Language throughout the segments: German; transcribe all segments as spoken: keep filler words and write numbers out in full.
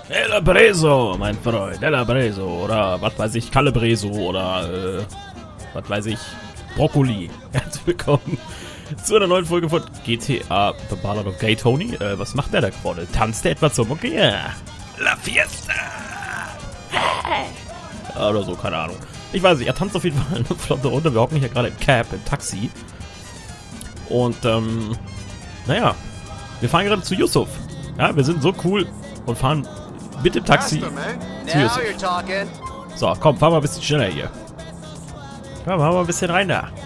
El Breso, mein Freund. El Breso. Oder was weiß ich, Calabreso. Oder, äh, was weiß ich, Brokkoli. Herzlich willkommen zu einer neuen Folge von G T A The Ballad of Gay Tony. Äh, was macht der da gerade? Tanzt der etwa zur Mucke? Ja. La Fiesta! Oder so, keine Ahnung. Ich weiß nicht, er tanzt auf jeden Fall eine flotte Runde. Wir hocken hier gerade im Cab, im Taxi. Und, ähm, naja, wir fahren gerade zu Yusuf. Ja, wir sind so cool und fahren mit dem Taxi zu Yusuf. So, komm, fahren wir ein bisschen schneller hier. Ja, machen wir ein bisschen rein da.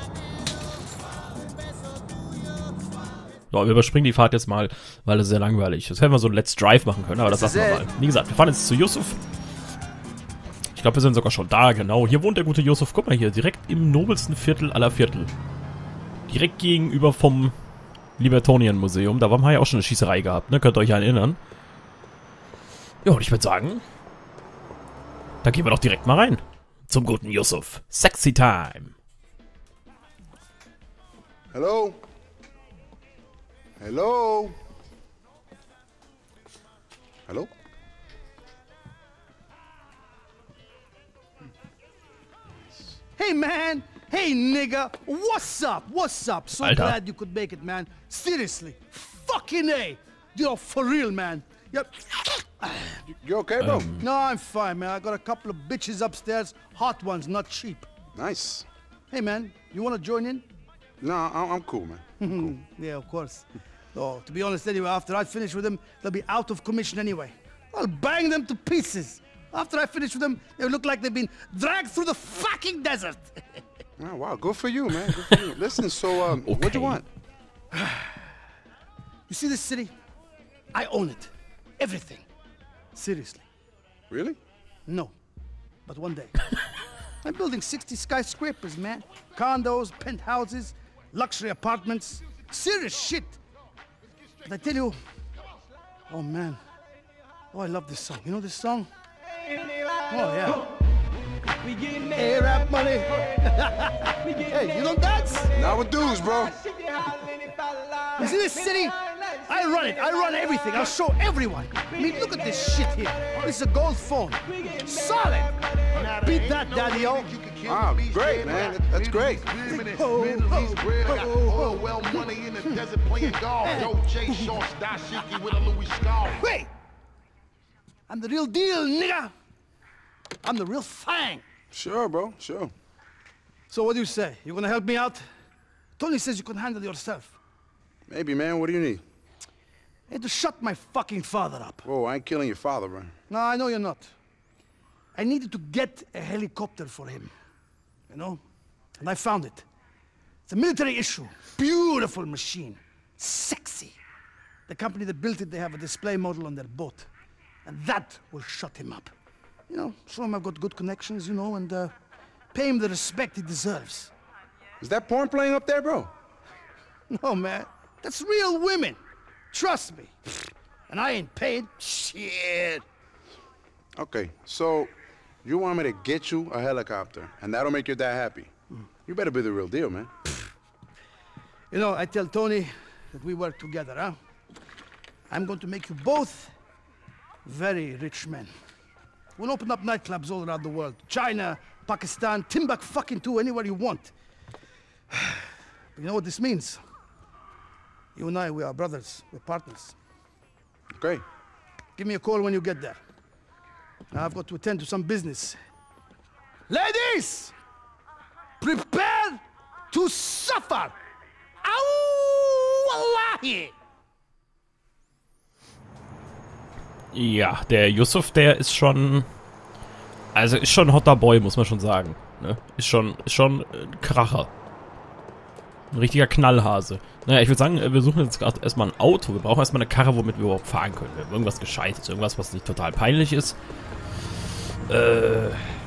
So, wir überspringen die Fahrt jetzt mal, weil es sehr langweilig ist. Das hätten wir so ein Let's Drive machen können, aber das lassen wir mal. Wie gesagt, wir fahren jetzt zu Yusuf. Ich glaube, wir sind sogar schon da, genau. Hier wohnt der gute Yusuf. Guck mal hier, direkt im nobelsten Viertel aller Viertel. Direkt gegenüber vom Libertonian Museum. Da haben wir ja auch schon eine Schießerei gehabt, ne? Könnt ihr euch erinnern. Ja, und ich würde sagen, da gehen wir doch direkt mal rein. Zum guten Yusuf. Sexy Time. Hello? Hello? Hello? Hey, man! Hey, nigga! What's up? What's up? So Alter. glad you could make it, man. Seriously. Fucking A! You know, for real, man. Yep. You okay, bro? Um. No, I'm fine, man. I got a couple of bitches upstairs. Hot ones, not cheap. Nice. Hey, man, you want to join in? No, I- I'm cool, man. Yeah, of course. Oh, to be honest, anyway, after I finish with them, they'll be out of commission anyway. I'll bang them to pieces. After I finish with them, they look like they've been dragged through the fucking desert. Oh, wow, good for you, man. Good for you. Listen, so, um, what Okay. you want? You see this city? I own it. Everything. Seriously. Really? No. But one day. I'm building sixty skyscrapers, man. Condos, penthouses, luxury apartments. Serious shit. But I tell you, oh man. Oh, I love this song. You know this song? Oh, yeah. Hey, rap money. Hey, you don't dance? Now with dudes, bro. You see this city? I run it. I run everything. I'll show everyone. I mean, look at this shit here. This is a gold phone. Solid. Beat that, daddy-o. Wow, great, man. That- That's great. Ho, ho, ho, ho. Well, money in the desert playing golf. Yo, Jay Shorts, dashiki with a Louis scarf. Wait! I'm the real deal, nigga! I'm the real thing! Sure, bro, sure. So what do you say? You gonna help me out? Tony says you can handle yourself. Maybe, man. What do you need? Hey, to shut my fucking father up. Whoa, I ain't killing your father, bro. No, I know you're not. I needed to get a helicopter for him. You know? And I found it. It's a military issue. Beautiful machine. Sexy. The company that built it, they have a display model on their boat. And that will shut him up. You know, show him I've got good connections, you know, and uh, pay him the respect he deserves. Is that porn playing up there, bro? No, man. That's real women. Trust me. And I ain't paid. Shit. Okay, so you want me to get you a helicopter, and that'll make your dad happy. You better be the real deal, man. You know, I tell Tony that we work together, huh? I'm going to make you both very rich men. We'll open up nightclubs all around the world. China, Pakistan, Timbuk fucking too, anywhere you want. But you know what this means? You and I, we are brothers. We're partners. Okay. Give me a call when you get there. Now I've got to attend to some business. Ladies! Prepare to suffer! Au, Wallahi! Ja, der Yusuf, der ist schon, also ist schon ein hotter Boy, muss man schon sagen. Ne? Ist schon, ist schon ein Kracher. Ein richtiger Knallhase. Naja, ich würde sagen, wir suchen jetzt gerade erstmal ein Auto. Wir brauchen erstmal eine Karre, womit wir überhaupt fahren können. Wir haben irgendwas Gescheites, irgendwas, was nicht total peinlich ist. Äh.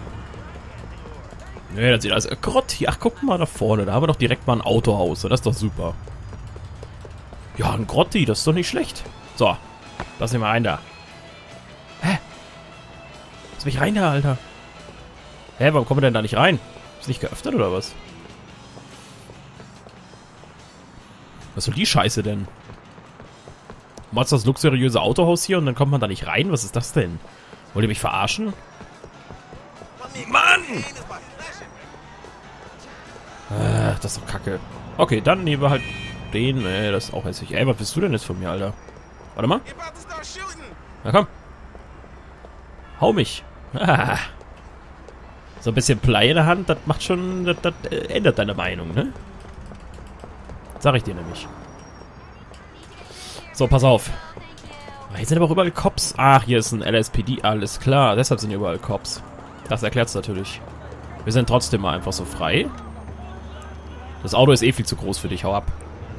Ne, das sieht alles. Gott, hier, ach, guck mal da vorne. Da haben wir doch direkt mal ein Autohaus. Das ist doch super. Ja, ein Grotti, das ist doch nicht schlecht. So, lass mich mal rein da. Hä? Lass mich rein da, Alter. Hä, warum kommen wir denn da nicht rein? Ist nicht geöffnet oder was? Was soll die Scheiße denn? Machst das luxuriöse Autohaus hier und dann kommt man da nicht rein? Was ist das denn? Wollt ihr mich verarschen? Mann! Äh, das ist doch kacke. Okay, dann nehmen wir halt den. Äh, das ist auch hässlich. Ey, was bist du denn jetzt von mir, Alter? Warte mal. Na komm. Hau mich. Ah. So ein bisschen Blei in der Hand, das macht schon, das, das äh, ändert deine Meinung, ne? Sag ich dir nämlich. So, pass auf. Hier sind aber auch überall Cops. Ach, hier ist ein L S P D, alles klar. Deshalb sind hier überall Cops. Das erklärt's natürlich. Wir sind trotzdem mal einfach so frei. Das Auto ist eh viel zu groß für dich, hau ab.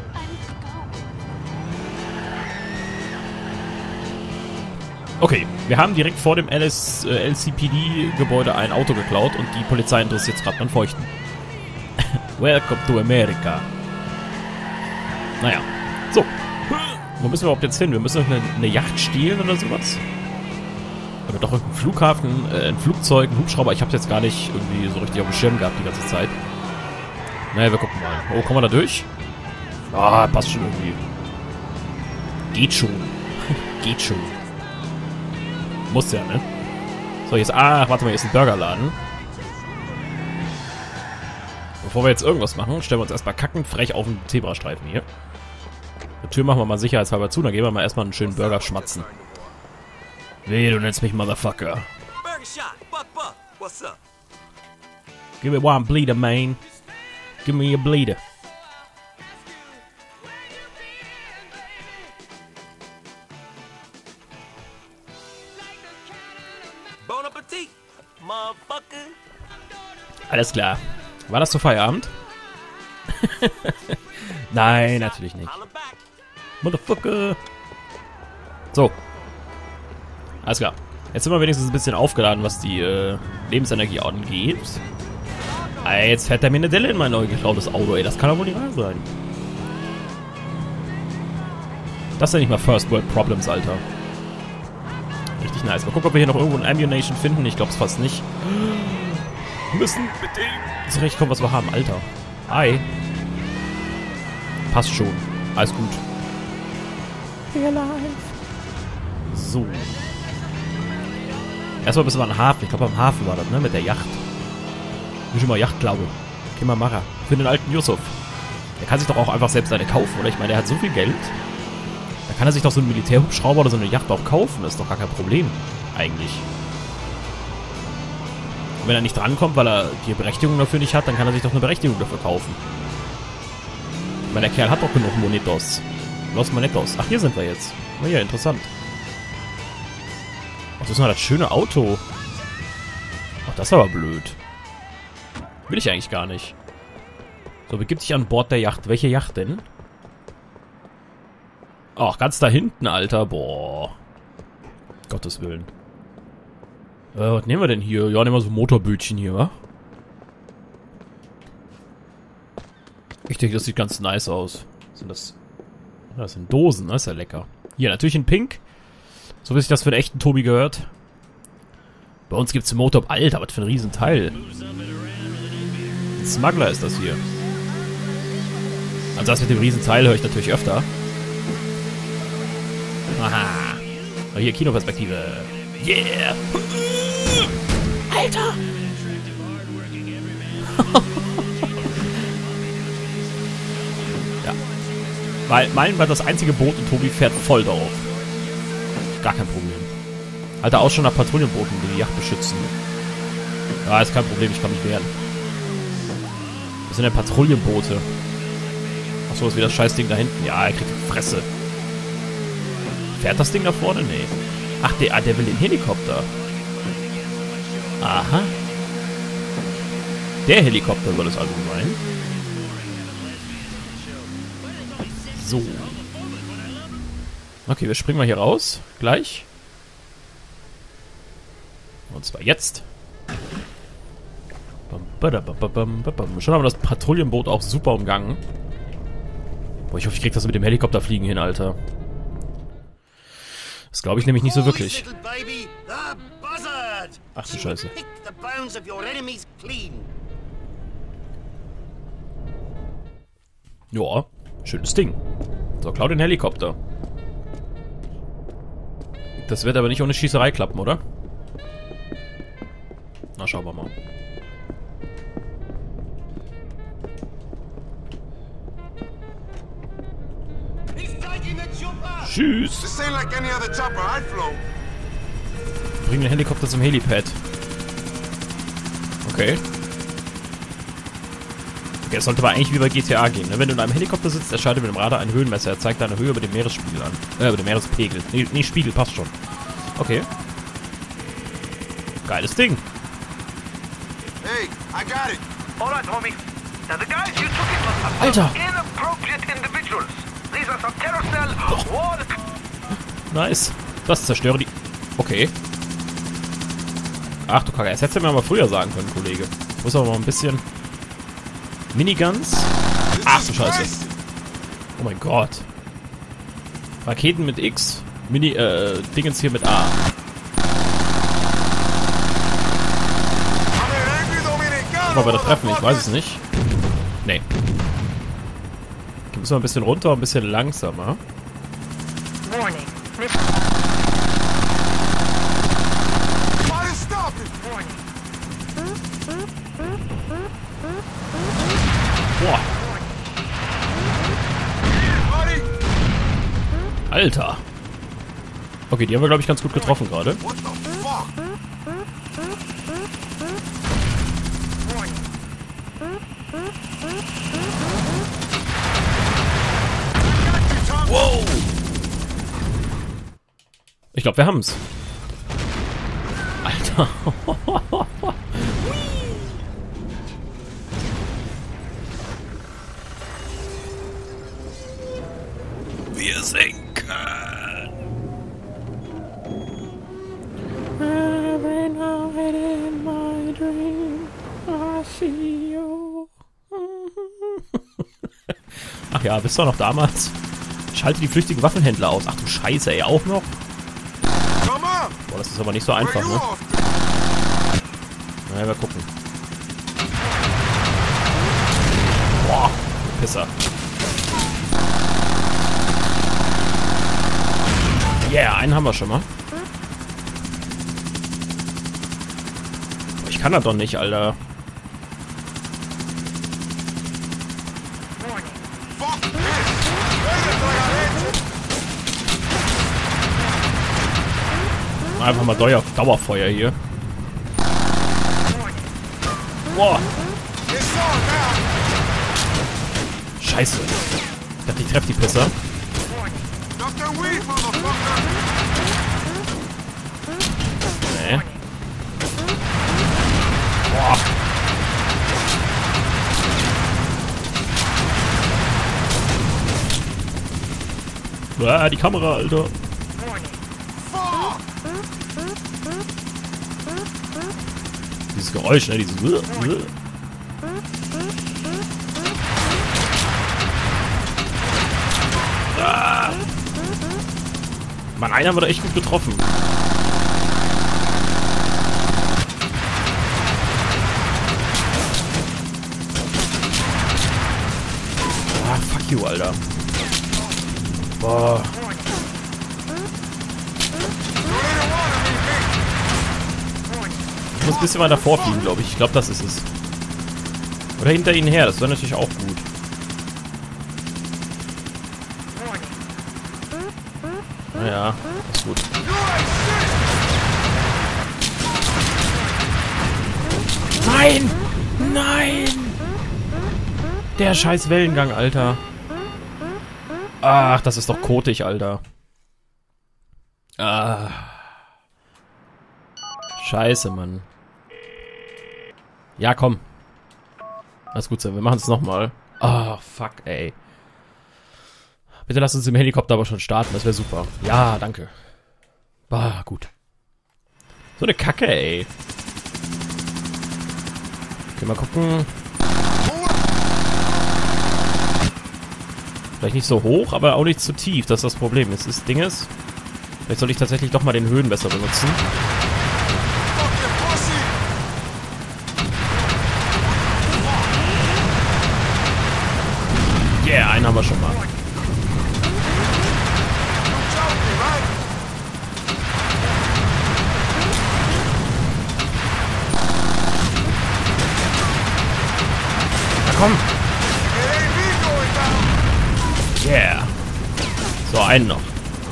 Okay, wir haben direkt vor dem L S, äh, L C P D-Gebäude ein Auto geklaut und die Polizei interessiert jetzt gerade beim Feuchten. Welcome to America. Naja, so. Wo müssen wir überhaupt jetzt hin? Wir müssen eine, eine Yacht stehlen oder sowas? Aber doch irgendein Flughafen, äh, ein Flugzeug, ein Hubschrauber. Ich hab's jetzt gar nicht irgendwie so richtig auf dem Schirm gehabt die ganze Zeit. Naja, wir gucken mal. Oh, kommen wir da durch? Ah, passt schon irgendwie. Geht schon. Geht schon. Muss ja, ne? So, jetzt... Ah, warte mal, hier ist ein Burgerladen. Bevor wir jetzt irgendwas machen, stellen wir uns erstmal kackend frech auf den Zebrastreifen hier. Die Tür machen wir mal sicherheitshalber zu, dann gehen wir mal erstmal einen schönen Burger schmatzen. Weh, du nennst mich Motherfucker. Give me one bleeder, man. Give me a bleeder. Bon appetit, motherfucker. Alles klar. War das zu Feierabend? Nein, natürlich nicht. Motherfucker. So. Alles klar. Jetzt sind wir wenigstens ein bisschen aufgeladen, was die äh, Lebensenergie angeht. Ey, jetzt fährt der mir eine Delle in mein neu geklautes Auto, ey. Das kann doch wohl nicht wahr sein. Das sind nicht mal First World Problems, Alter. Richtig nice. Mal gucken, ob wir hier noch irgendwo ein Ammunition finden. Ich glaube es fast nicht. Wir müssen mit dem zurechtkommen, was wir haben, Alter. Hi. Passt schon. Alles gut. So. Erstmal bis wir am Hafen. Ich glaube, am Hafen war das, ne? Mit der Yacht. Ich schon mal Yacht, glaube ich. Geh mal machen. Für den alten Yusuf. Der kann sich doch auch einfach selbst eine kaufen, oder? Ich meine, der hat so viel Geld. Da kann er sich doch so einen Militärhubschrauber oder so eine Yacht auch kaufen. Das ist doch gar kein Problem. Eigentlich. Und wenn er nicht drankommt, weil er die Berechtigung dafür nicht hat, dann kann er sich doch eine Berechtigung dafür kaufen. Weil der Kerl hat doch genug Monetos. Los Monetos. Ach, hier sind wir jetzt. Oh ja, interessant. Ach, das ist mal das schöne Auto. Ach, das ist aber blöd. Will ich eigentlich gar nicht. So, begib dich an Bord der Yacht. Welche Yacht denn? Ach, ganz da hinten, Alter. Boah. Gottes Willen. Äh, was nehmen wir denn hier? Ja, nehmen wir so ein Motorbötchen hier, wa? Ich denke, das sieht ganz nice aus. Sind das... Das sind Dosen, das ist ja lecker. Hier, natürlich in Pink. So wie sich das für den echten Tobi gehört. Bei uns gibt's ein Motor... Alter, was für ein Riesenteil. Ein Smuggler ist das hier. Also das mit dem Riesenteil höre ich natürlich öfter. Aha. Aber hier, Kinoperspektive. Yeah! Alter! Ja. Weil Meilen war das einzige Boot und Tobi fährt voll drauf. Gar kein Problem. Alter, auch schon nach Patrouillenbooten, die die Yacht beschützen. Ja, ist kein Problem, ich kann mich wehren. Das sind ja Patrouillenboote. Achso, ist wieder das scheiß Ding da hinten. Ja, er kriegt die Fresse. Fährt das Ding da vorne? Nee. Ach, der, ah, der will den Helikopter. Aha. Der Helikopter soll es also sein. So. Okay, wir springen mal hier raus. Gleich. Und zwar jetzt. Schon haben wir das Patrouillenboot auch super umgangen. Boah, ich hoffe, ich krieg das mit dem Helikopterfliegen hin, Alter. Das glaube ich nämlich nicht so wirklich. Ach du Scheiße. Ja, schönes Ding. So, klau den Helikopter. Das wird aber nicht ohne Schießerei klappen, oder? Na, schauen wir mal. Tschüss. This ain't like any other chopper I'd flown. Bring den Helikopter zum Helipad. Okay. Okay, das sollte aber eigentlich wie bei G T A gehen. Ne? Wenn du in einem Helikopter sitzt, erscheint mit dem Radar ein Höhenmesser. Er zeigt deine Höhe über den Meeresspiegel an. Äh, über den Meerespegel. Nee, nee, Spiegel, passt schon. Okay. Geiles Ding. Hey, I got it. All right, homie. Now the guys you took it must have Alter. been inappropriate individuals. These are some terror cell war. Nice. Das zerstöre die... Okay. Ach du Kacke, das hättest du mir aber früher sagen können, Kollege. Ich muss aber mal ein bisschen... Miniguns. Ach du Scheiße. Oh mein Gott. Raketen mit X. Mini, äh, Dingens hier mit A. Ob wir da treffen, ich weiß es nicht. Nee. Okay, müssen wir ein bisschen runter, ein bisschen langsamer. Warning. This Boah. Alter. Okay, die haben wir, glaube ich, ganz gut getroffen gerade. What the fuck? Wow. Ich glaube, wir haben's. Alter. Wir senken. Every night in my dream I see you. Ach ja, wisst ihr noch damals? Schalte die flüchtigen Waffenhändler aus. Ach du Scheiße, ey, auch noch? Boah, das ist aber nicht so einfach, ne? Naja, wir gucken. Boah, Pisser. Yeah, einen haben wir schon mal. Boah, ich kann das doch nicht, Alter. Einfach mal Dauer Dauerfeuer hier. Boah. Scheiße. Ich dachte, ich treffe die Pisser. Nee. Boah. Ah, die Kamera, Alter. Dieses Geräusch, ne? Dieses... Ah. Mann, einer wurde echt gut getroffen. Ah, fuck you, Alter. Boah. Ich muss ein bisschen mal davor fliegen, glaube ich. Ich glaube, das ist es. Oder hinter ihnen her. Das wäre natürlich auch gut. Naja, ist gut. Nein! Nein! Der scheiß Wellengang, Alter. Ach, das ist doch kotig, Alter. Ah. Scheiße, Mann. Ja, komm. Alles gut sein, wir machen es nochmal. Ah, oh, fuck, ey. Bitte lass uns im Helikopter aber schon starten, das wäre super. Ja, danke. Ah, gut. So eine Kacke, ey. Okay, mal gucken. Vielleicht nicht so hoch, aber auch nicht zu tief. Das ist das Problem. Jetzt ist Ding ist. Vielleicht soll ich tatsächlich doch mal den Höhenmesser benutzen. Yeah, einen haben wir schon mal. komm. Yeah. So, einen noch.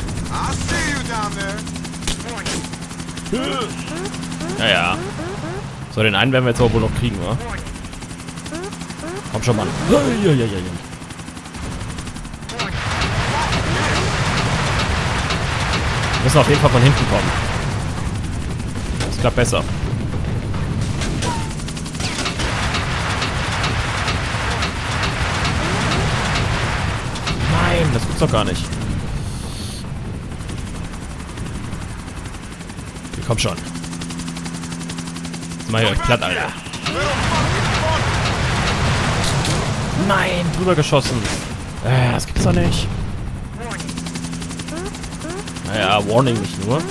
Naja. So, den einen werden wir jetzt auch wohl noch kriegen, oder? Komm schon, Mann. Ja, ja, ja, ja. Wir müssen auf jeden Fall von hinten kommen. Das klappt besser. Nein, das gibt's doch gar nicht. Okay, komm schon. Jetzt mach ich euch platt, Alter. Nein, drüber geschossen. Äh, das gibt's doch nicht. Naja, Warning nicht nur.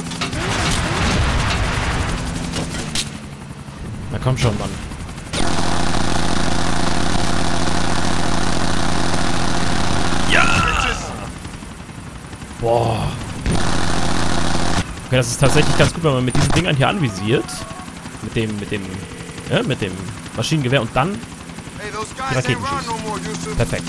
Na komm schon, Mann. Ja! Boah. Okay, das ist tatsächlich ganz gut, wenn man mit diesen Dingern hier anvisiert. Mit dem, mit dem, ja, mit dem Maschinengewehr und dann die Raketen schießt. Perfekt.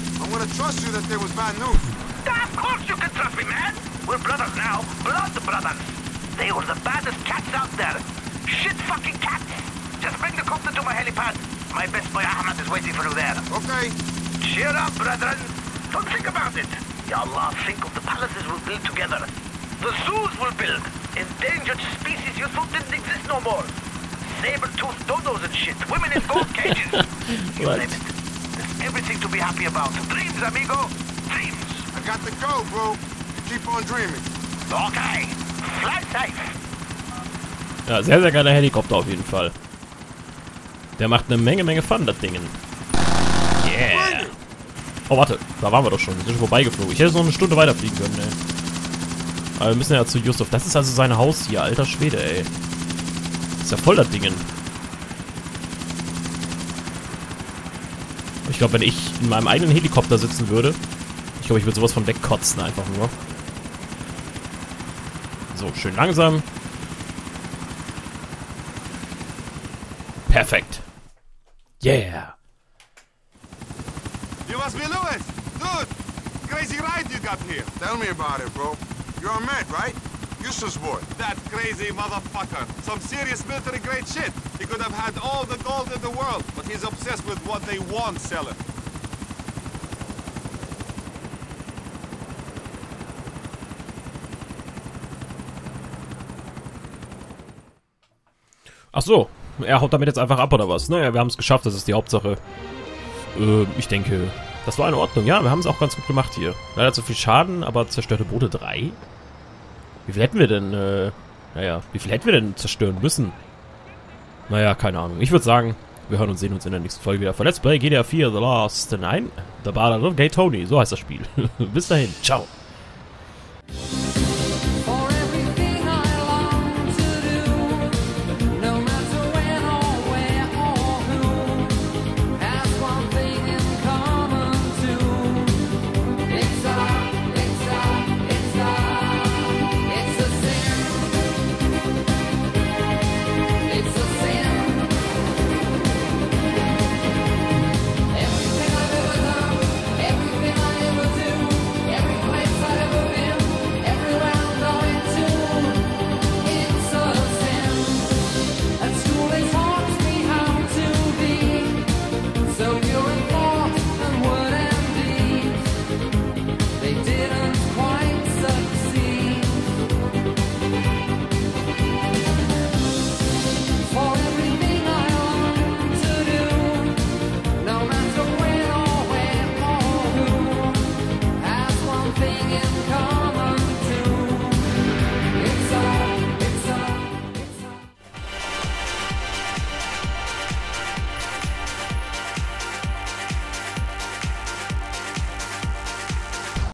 Of course you can trust me, man. We're brothers now. Blood brothers. They were the baddest cats out there. Shit fucking cats. Just bring the copter to my helipad. My best boy Ahmed is waiting for you there. Okay. Cheer up, brethren. Don't think about it. Ya Allah, think of the palaces we'll build together. The zoos we'll build. Endangered species you thought didn't exist no more. Saber-toothed dodos and shit. Women in gold cages. You What? name it. There's everything to be happy about. Dreams, amigo. Dreams. I got to go, bro. You keep on dreaming. Okay. Fly safe. Ja, sehr, sehr geiler Helikopter auf jeden Fall. Der macht eine Menge, Menge Fun, das Ding. Yeah. Oh, warte. Da waren wir doch schon. Wir sind schon vorbeigeflogen. Ich hätte so eine Stunde weiterfliegen können, ey. Aber wir müssen ja zu Yusuf. Das ist also sein Haus hier. Alter Schwede, ey. Das ist ja voll das Ding. Ich glaube, wenn ich in meinem eigenen Helikopter sitzen würde, ich glaube, ich würde sowas von wegkotzen, einfach nur. So, schön langsam. Perfekt. Yeah. You must be Lewis. Dude, crazy ride you got here. Tell me about it, bro. You're Ahmed, right? Yusuf's boy. That crazy motherfucker. Some serious military-grade shit. He could have had all the gold in the world, but he's obsessed with what they want selling. Ach so, er haut damit jetzt einfach ab oder was? Naja, wir haben es geschafft, das ist die Hauptsache. Äh, ich denke, das war in Ordnung. Ja, wir haben es auch ganz gut gemacht hier. Leider zu viel Schaden, aber zerstörte Boote drei. Wie viel hätten wir denn, äh, naja, wie viel hätten wir denn zerstören müssen? Naja, keine Ahnung. Ich würde sagen, wir hören und sehen uns in der nächsten Folge wieder von Let's Play G T A vier The Last, nein, The Ballad of Gay Tony, so heißt das Spiel. Bis dahin, ciao.